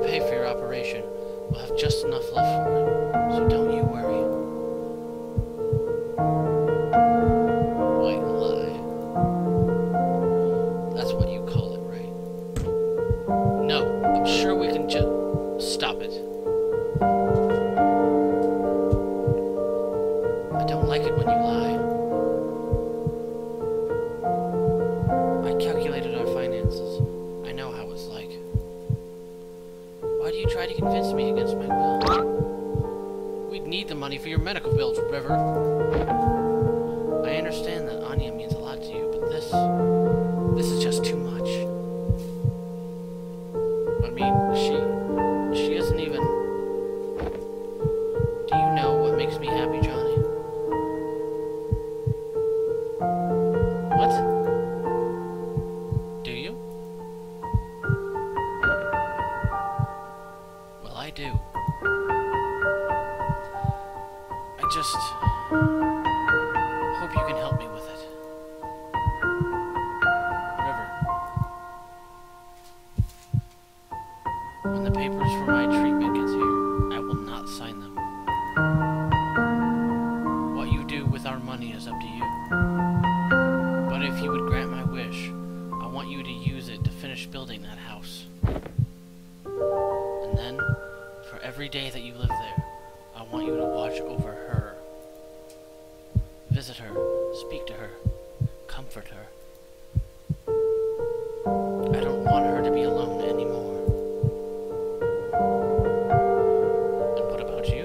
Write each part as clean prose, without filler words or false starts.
pay for your operation, we'll have just enough left for it, so don't you worry. White lie. That's what you call it, right? No, I'm sure we can just stop it. I don't like it when you lie. I calculated our finances. I know how it's like. Why do you try to convince me against my will? We'd need the money for your medical bills, River. I understand that Anya means a lot to you, but this is just too much. I mean, she isn't even... Do you know what makes me happy, Johnny? What? Do you? Well, I do. I just hope you can help me with it. River. When the papers for my treatment gets here, I will not sign them. What you do with our money is up to you. But if you would grant my wish, I want you to use it to finish building that house. And then, for every day that you live there, I want you to watch over her. Visit her, speak to her, comfort her. I don't want her to be alone anymore. And what about you?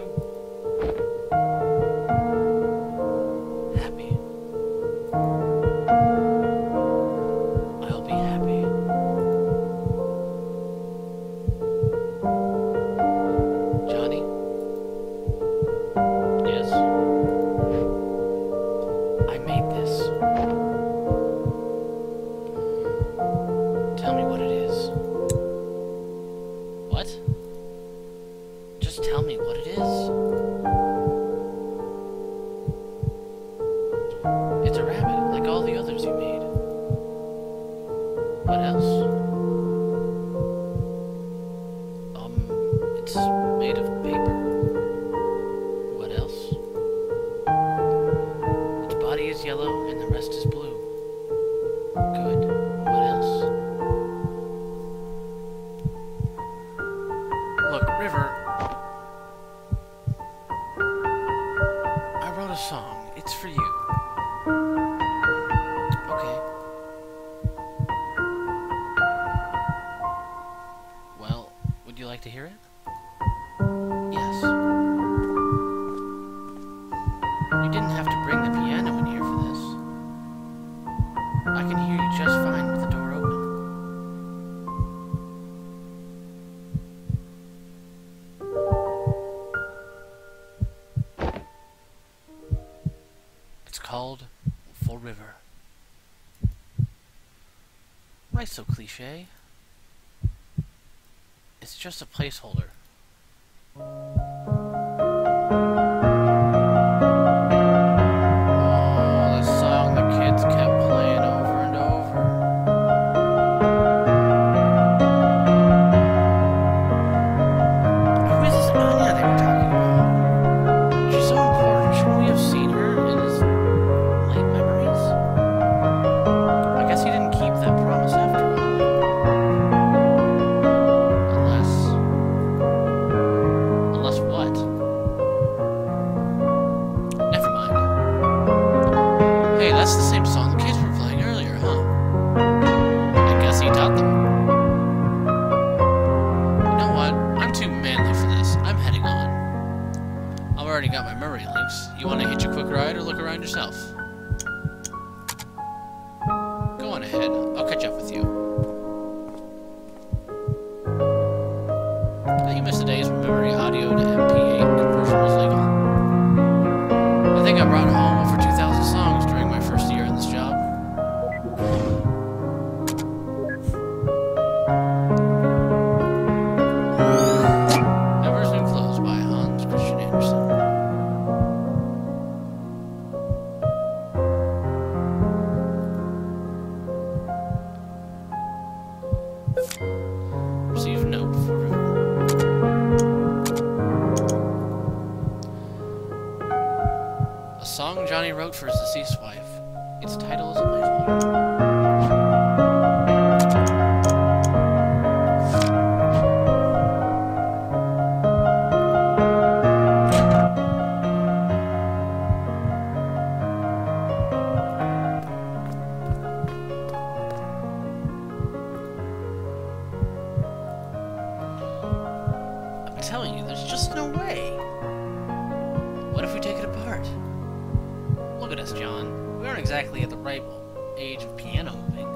Happy. I'll be happy. Johnny? Yes? I made this. Tell me what it is. What? Just tell me what it is. It's a rabbit, like all the others you made. What else? It's made of paper. What else? Its body is yellow and the rest is blue. Good. What else? Look, River. I wrote a song. It's for you. Okay. Well, would you like to hear it? Yes. You didn't have to bring the piano in here for this. I can hear you just fine with the door open. It's called For River. Why so cliché? It's just a placeholder. Oh, the song the kids kept playing over and over. Who is this Anya they were talking about? She's so important. Shouldn't we have seen her in his late memories? I guess he didn't keep that promise after all. Unless what? Never mind. Hey, that's the same song the kids were playing earlier, huh? I guess he taught them. You know what? I'm too manly for this. I'm heading on. I've already got my memory links. You want to hitch a quick ride or look around yourself? Go on ahead. I'll catch up with you. You missed the days when memory audio to MP8 conversion was legal. I think I brought home over 2,000 songs during my first year in this job. Never's New Clothes by Hans Christian Andersen. Received note for River. Johnny wrote for his deceased wife. Its title is a placeholder. I'm telling you, there's just no way. What if we take it apart? Look at us, John. We aren't exactly at the ripe age of piano moving.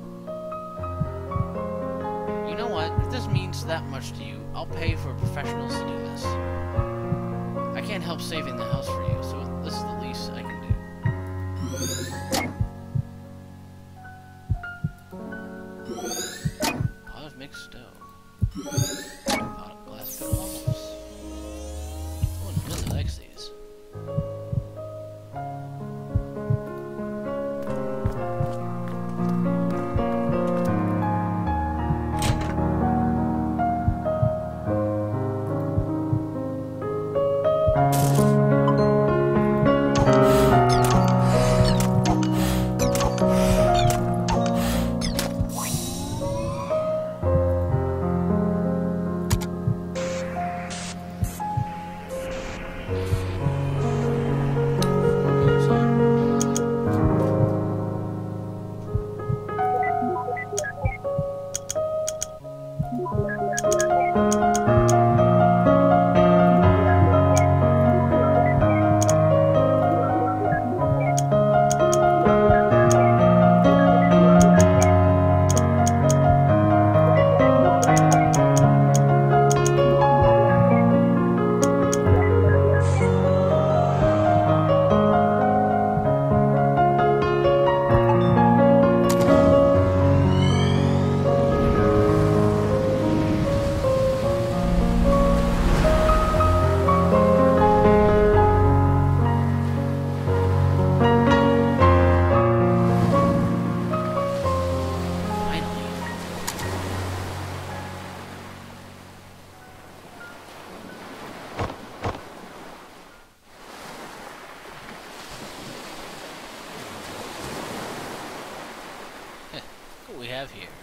You know what? If this means that much to you, I'll pay for professionals to do this. I can't help saving the house for you, so this is the least I can do. Pot of mixed dough. Pot of glass pillows. Oh, no, Linda likes these. What we have here.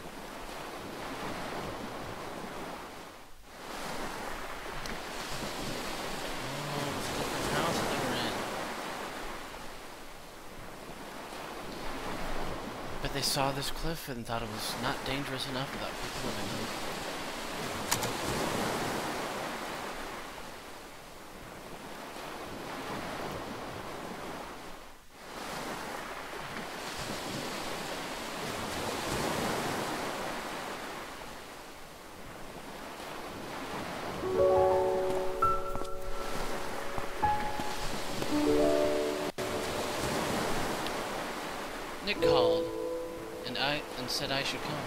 Oh, it's a different house that we're in. But they saw this cliff and thought it was not dangerous enough without people living in it. Nick called, and said I should come.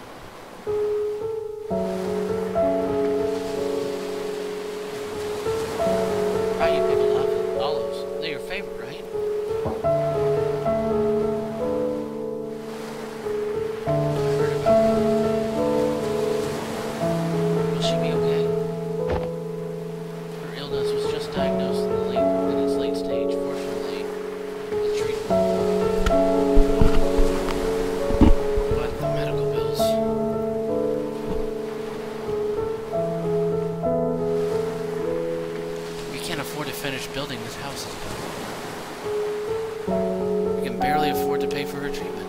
Why you people laughing? Olives, they're your favorite, right? I heard about her. Will she be okay? Her illness was just diagnosed in its late stage, fortunately. The treatment. Finish building this house is done. We can barely afford to pay for her treatment.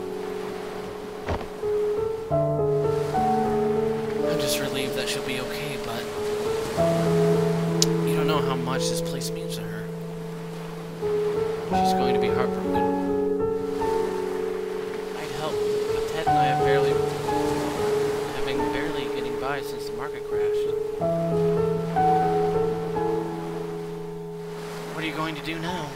I'm just relieved that she'll be okay, but you don't know how much this place means to her. She's going to be heartbroken. I'd help, but Ted and I have barely getting by since the market crashed. What are you going to do now?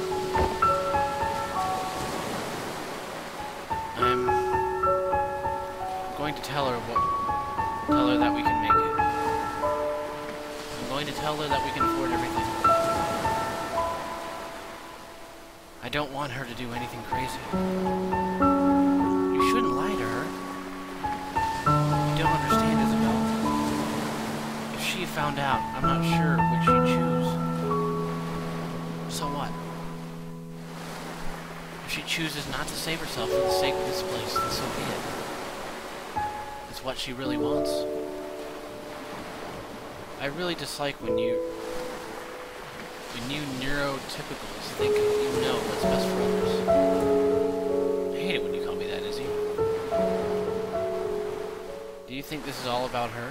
I'm going to tell her that we can make it. I'm going to tell her that we can afford everything. I don't want her to do anything crazy. You shouldn't lie to her. You don't understand, Isabel. If she found out, I'm not sure which she'd choose. So what? chooses not to save herself for the sake of this place, then so be it. It's what she really wants. I really dislike when you neurotypicals think you know what's best for others. I hate it when you call me that, Izzy. Do you think this is all about her?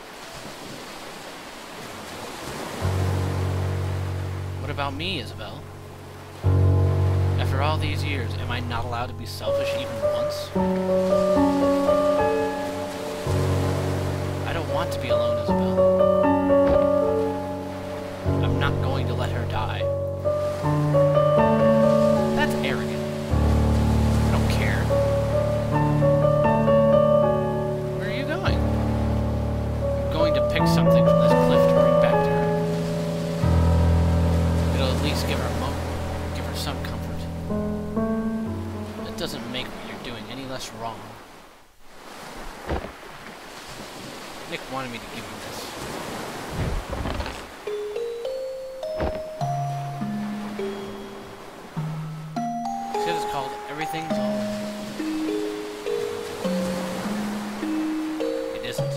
What about me, Isabel? After all these years, am I not allowed to be selfish even once? I don't want to be alone, Isabel. I'm not going to let her die. That's arrogant. I don't care. Where are you going? I'm going to pick something from this cliff to bring back to her. It'll at least give her some comfort. It doesn't make what you're doing any less wrong. Nick wanted me to give you this. It's called Everything's Alright. It isn't.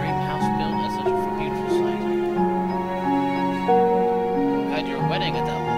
Wedding at that